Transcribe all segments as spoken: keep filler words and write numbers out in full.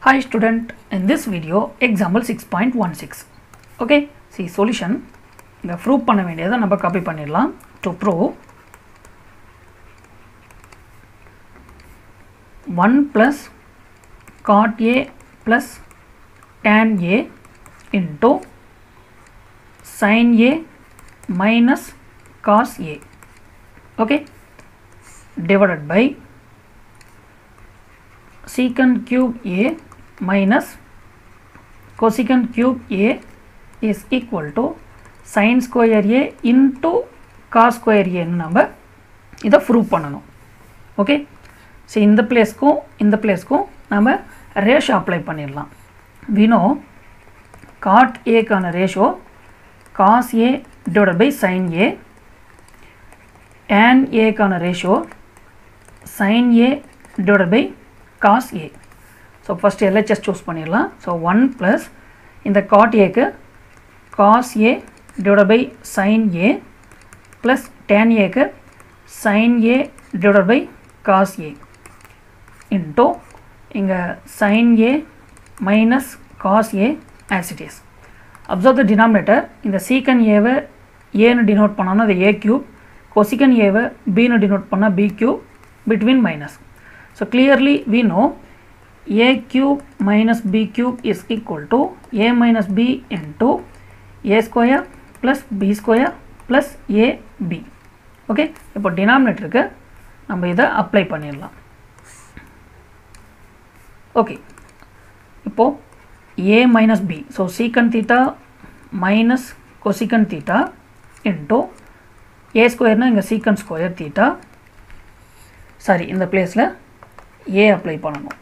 Hi student, in this video example six point one six. Okay, see solution. The proof பண்ண வேண்டியதை நம்ம copy பண்ணிடலாம். To prove one plus cot A plus tan A into sin A minus cos A. Okay, divided by secant cube A minus cosecant cube A is equal to sin square A into cos square A நம்ம இதை prove பண்ணணும். Okay, so இந்த பிளேஸ்க்கும் இந்த பிளேஸ்க்கும் நம்ம ratio apply பண்ணிடலாம். We know cot A கான ratio cos A divided by sin A, tan A கான ratio sin A divided by cos A. So first L H S choose பண்ணிடலாம். So one plus இந்த cot A க்கு cos A divided by sin A plus tan A க்கு sin A divided by cos A into இங்க sin A minus cos A as it is. Observe the denominator. இந்த secant A வை A னு denote பண்ணானா அது A cube, cosecant A why B னு denote பண்ணா B cube, between minus. So clearly we know A cube minus B cube is equal to A minus B into A square plus B square plus A B. Okay, இப்போ denominator க்கு நம்ம இதை apply பண்ணிடலாம். Okay, இப்போ A minus B, so secant theta minus cosecant theta into A square na இங்க secant square theta, sorry இந்த பிளேஸ்ல A apply பண்ணணும்.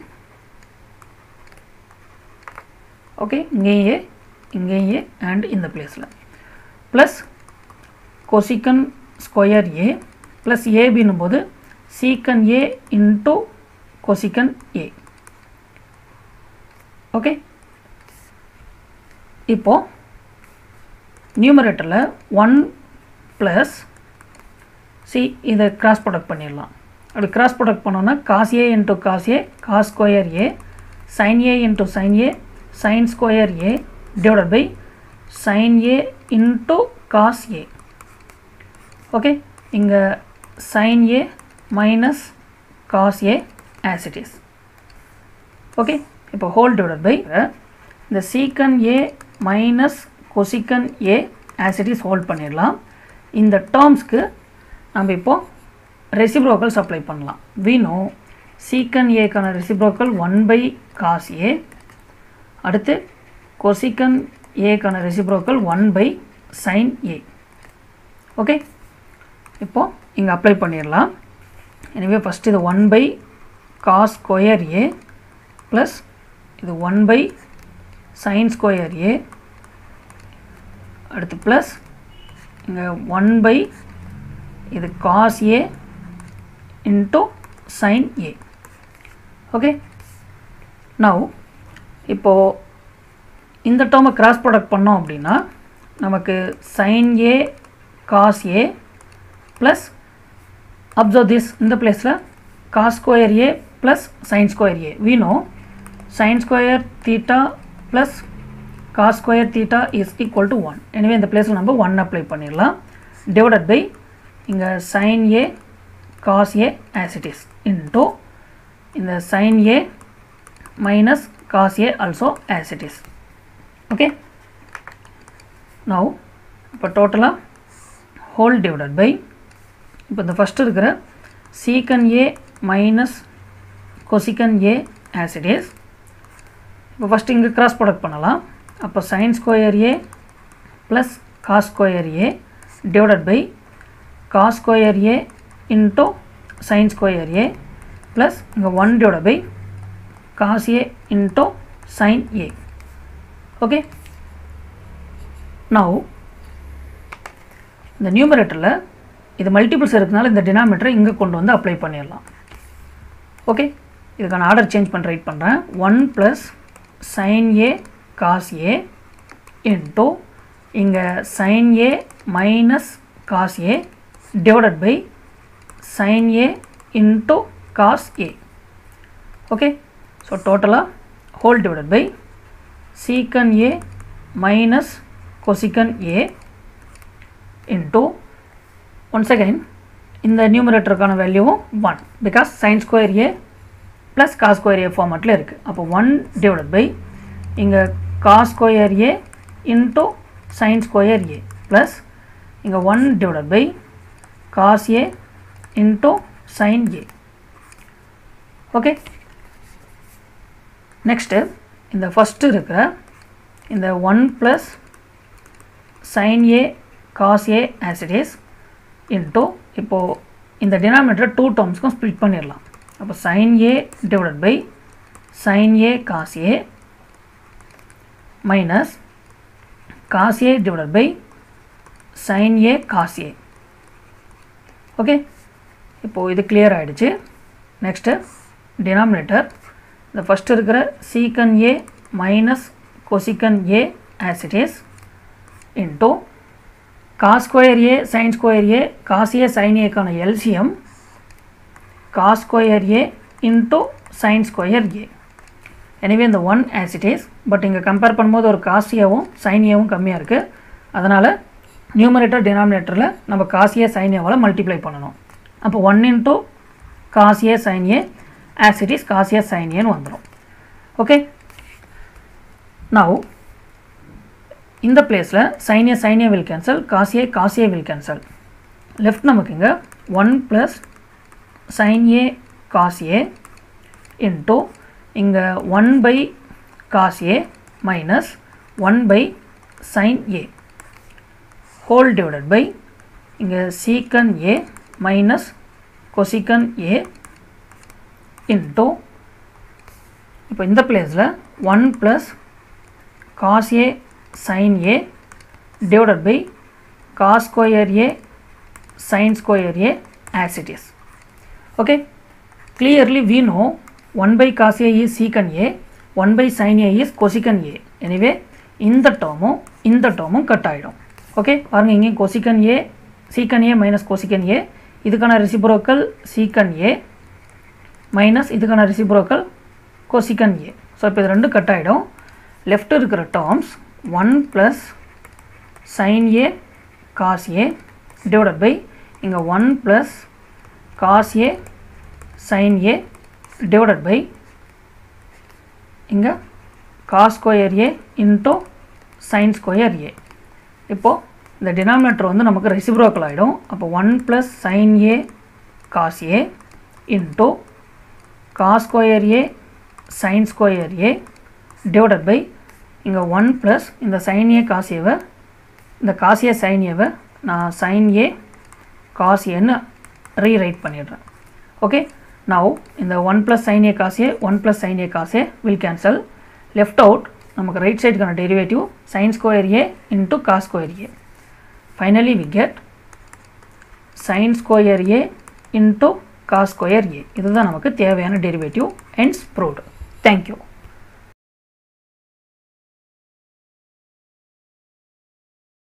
Okay, இங்கே A, இங்கே A and இந்த பிளேஸ்ல plus cosecant square A plus A B னும்போது secant A into cosecant A. Okay, இப்போ numeratorல one plus see இதை cross product பண்ணிடலாம். அப்படி cross product பண்ணோம்னா cos A into cos A, cos square A, sin A into sin A, sin square A divided by sin A into cos A. Okay, இங்க sin A minus cos A as it is. Okay, இப்போ whole divided by the secant A minus cosecant A as it is whole பண்ணிடலாம். இந்த termsக்கு நம்ம இப்போ reciprocals apply பண்ணலாம். We know secant A கான reciprocal one by cos A, அடுத்து cosecant A கான reciprocal one by sin A. Okay, இப்போ இங்க apply பண்ணிடலாம். எனவே first இது one by cos square A plus இது one by sin square A, அடுத்து plus இங்க one by இது cos A into sin A. Okay, now இப்போ இந்த term cross product பண்ணோம் அப்படின்னா நமக்கு sin A cos A plus observe this இந்த பிளேஸ்ல cos square A plus sin square A. We know sin square theta plus cos square theta is equal to one. எனவே இந்த பிளேஸ்ல நம்ம one apply பண்ணிடலாம். divided by இங்க sin A cos A as it is into இந்த sin A minus cos A also as it is. Okay, now இப்போ டோட்டலா whole divided by இப்போ இந்த first இருக்கிற secant A minus cosecant A as it is. இப்போ first இங்க cross product பண்ணலாம். அப்போ sin square A plus cos square A divided by cos square A into sin square A plus இங்க one divided by cos A into sin A. Okay, now இந்த numeratorல இது multiples இருக்கனால இந்த denominator இங்க கொண்டு வந்து apply பண்ணிடலாம். Okay, இதுக்கான ஆர்டர் சேஞ்ச் பண்ண ரைட் பண்றேன். one plus sin A cos A into இங்க sin A minus cos A divided by sin A into cos A. Okay, so total whole divided by secant A minus cosecant A into once again in the numerator கான value one because sin square A plus cos square A formatல இருக்கு. அப்போ one divided by இங்க cos square A into sin square A plus இங்க one divided by cos A into sin A. Okay. Next இந்த first இருக்கிற இந்த one plus sin A cos A as it is into இப்போ இந்த denominator two terms க்கும் split பண்ணிரலாம். அப்போ sin A divided by sin A cos A minus cos A divided by sin A cos A. Okay. இப்போ இது clear ஆயிடுச்சு. Next denominator the first இருக்கிற secant A minus cosecant A as it is into cos square A sin square A cos A sin A கான L C M cos square A into sin square A. Anyway இந்த one as it is but இங்க compare பண்ணும்போது ஒரு cos A வும் sin A வும் கம்மியா இருக்கு. அதனால numerator denominatorல நம்ம cos A sin A வால multiply பண்ணனும். அப்போ one into cos A sin A as it is cos A sin A னு வந்துரும். Okay. Now இந்த பிளேஸ்ல sin A sin A will cancel, cos A cos A will cancel. Left நமக்கு இங்க one plus sin A cos A into இங்க one by cos A minus one by sin A whole divided by இங்க secant A minus cosecant A into இப்போ இந்த பிளேஸ்ல one plus cos A sin A divided by cos square A sin square A as it is. Okay. Clearly we know one by cos A is secant A, one by sin A is cosecant A. Anyway இந்த டேர்மும் இந்த டேர்மும் cut ஆயிடும். Okay. பாருங்க இங்கே cosecant A secant A minus cosecant A இதுக்கான reciprocal secant A minus இதுக்கான reciprocal cosecant A. So இப்போ இது ரெண்டு கட் ஆயிடும். left இருக்கிற terms one plus sin A cos A divided by இங்க one plus cos A sin A divided by இங்க cos square A into sin square A. இப்போ இந்த denominator வந்து நமக்கு reciprocal ஆயிடும். அப்போ one plus sin A cos A into cos square A sin square A divided by இங்க one plus இந்த sin A cos A வை இந்த cos A sin A வை நான் sin A cos A ன்னு rewrite பண்ணிடுறேன். Okay. Now இந்த one plus sin A cos A one plus sin A cos A will cancel. Left out நமக்கு right side கான derivative sin square A into cos square A. Finally we get sin square A into cos square A. இதுதான் நமக்கு தேவையான derivative. Hence proved. Thank you.